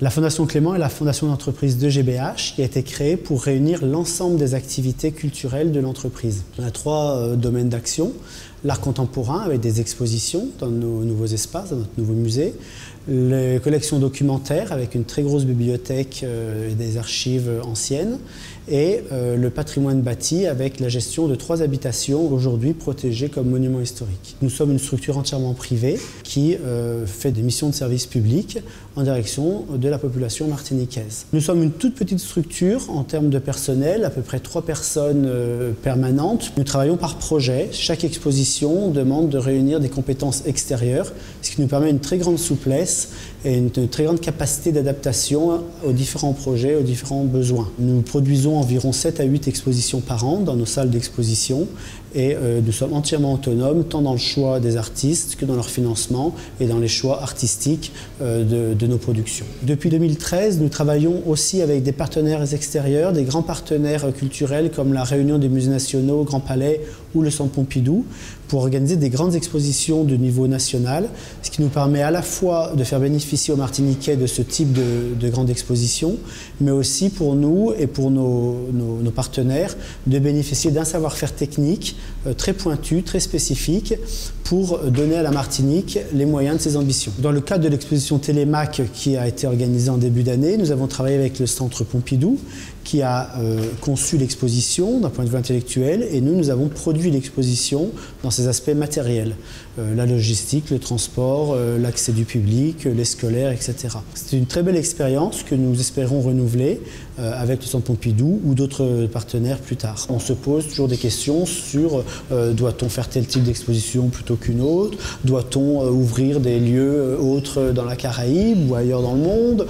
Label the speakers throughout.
Speaker 1: La Fondation Clément est la fondation d'entreprise de GBH qui a été créée pour réunir l'ensemble des activités culturelles de l'entreprise. On a trois domaines d'action. L'art contemporain avec des expositions dans nos nouveaux espaces, dans notre nouveau musée. Les collections documentaires avec une très grosse bibliothèque et des archives anciennes. Et le patrimoine bâti avec la gestion de 3 habitations aujourd'hui protégées comme monuments historiques. Nous sommes une structure entièrement privée qui fait des missions de service public en direction de la population martiniquaise. Nous sommes une toute petite structure en termes de personnel, à peu près 3 personnes permanentes. Nous travaillons par projet. Chaque exposition demande de réunir des compétences extérieures, ce qui nous permet une très grande souplesse et une très grande capacité d'adaptation aux différents projets, aux différents besoins. Nous produisons environ 7 à 8 expositions par an dans nos salles d'exposition et nous sommes entièrement autonomes tant dans le choix des artistes que dans leur financement et dans les choix artistiques de nos productions. Depuis 2013, nous travaillons aussi avec des partenaires extérieurs, des grands partenaires culturels comme la Réunion des musées nationaux, Grand Palais ou le Centre Pompidou pour organiser des grandes expositions de niveau national, ce qui nous permet à la fois de faire bénéficier aux Martiniquais de ce type de grande exposition, mais aussi pour nous et pour nos partenaires de bénéficier d'un savoir-faire technique très pointu, très spécifique pour donner à la Martinique les moyens de ses ambitions. Dans le cadre de l'exposition Télémac qui a été organisée en début d'année, nous avons travaillé avec le Centre Pompidou qui a conçu l'exposition d'un point de vue intellectuel et nous avons produit l'exposition dans ses aspects matériels. La logistique, le transport, l'accès du public, les scolaires, etc. C'est une très belle expérience que nous espérons renouveler avec le Centre Pompidou ou d'autres partenaires plus tard. On se pose toujours des questions sur doit-on faire tel type d'exposition plutôt qu'une autre? Doit-on ouvrir des lieux autres dans la Caraïbe ou ailleurs dans le monde?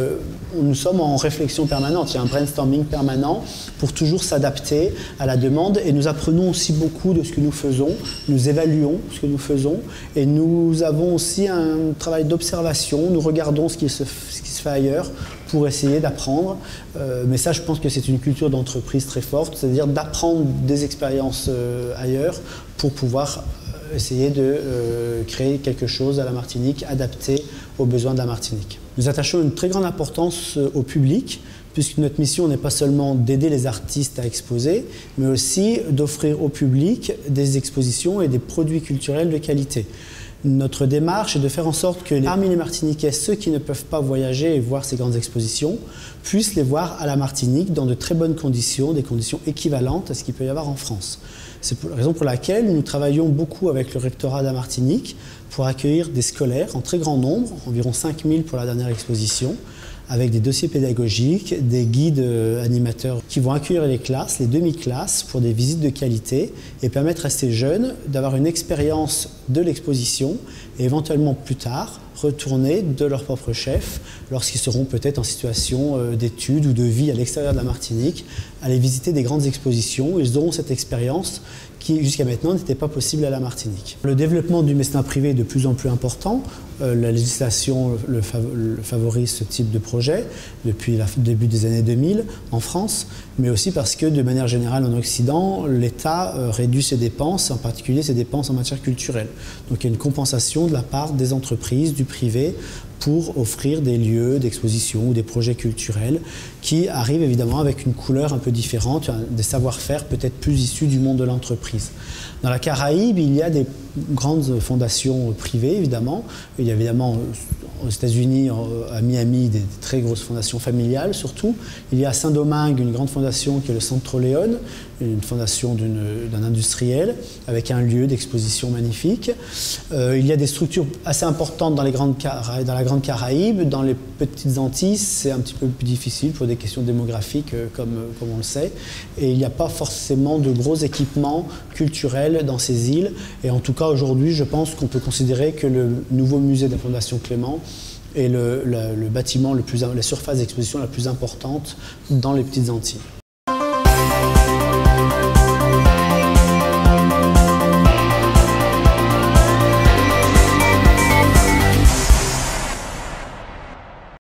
Speaker 1: Nous sommes en réflexion permanente, il y a un brainstorming permanent pour toujours s'adapter à la demande et nous apprenons aussi beaucoup de ce que nous faisons, nous évaluons ce que nous faisons et nous avons aussi un travail d'observation, nous regardons ce qui se fait ailleurs pour essayer d'apprendre. Mais ça, je pense que c'est une culture d'entreprise très forte, c'est-à-dire d'apprendre des expériences ailleurs pour pouvoir essayer de créer quelque chose à la Martinique adapté aux besoins de la Martinique. Nous attachons une très grande importance au public, puisque notre mission n'est pas seulement d'aider les artistes à exposer, mais aussi d'offrir au public des expositions et des produits culturels de qualité. Notre démarche est de faire en sorte que parmi les Martiniquais, ceux qui ne peuvent pas voyager et voir ces grandes expositions, puissent les voir à la Martinique dans de très bonnes conditions, des conditions équivalentes à ce qu'il peut y avoir en France. C'est la raison pour laquelle nous travaillons beaucoup avec le rectorat de la Martinique pour accueillir des scolaires en très grand nombre, environ 5000 pour la dernière exposition, avec des dossiers pédagogiques, des guides animateurs qui vont accueillir les classes, les demi-classes, pour des visites de qualité et permettre à ces jeunes d'avoir une expérience de l'exposition et éventuellement plus tard retourner de leur propre chef lorsqu'ils seront peut-être en situation d'études ou de vie à l'extérieur de la Martinique, aller visiter des grandes expositions. Ils auront cette expérience qui jusqu'à maintenant n'était pas possible à la Martinique. Le développement du mécénat privé est de plus en plus important. La législation le favorise ce type de projet depuis le début des années 2000 en France, mais aussi parce que de manière générale en Occident, l'État réduit ses dépenses, en particulier ses dépenses en matière culturelle. Donc il y a une compensation de la part des entreprises, du privé, pour offrir des lieux d'exposition ou des projets culturels qui arrivent évidemment avec une couleur un peu différente, des savoir-faire peut-être plus issus du monde de l'entreprise. Dans la Caraïbe, il y a des grandes fondations privées, évidemment. Il y a évidemment aux États-Unis, à Miami, des très grosses fondations familiales surtout. Il y a à Saint-Domingue une grande fondation qui est le Centro León, une fondation d'un industriel avec un lieu d'exposition magnifique. Il y a des structures assez importantes dans la Grande Caraïbe. Dans les petites Antilles, c'est un petit peu plus difficile pour des questions démographiques comme on le sait. Et il n'y a pas forcément de gros équipements culturels dans ces îles. Et en tout cas, aujourd'hui, je pense qu'on peut considérer que le nouveau musée de la Fondation Clément est le bâtiment, la surface d'exposition la plus importante dans les petites Antilles.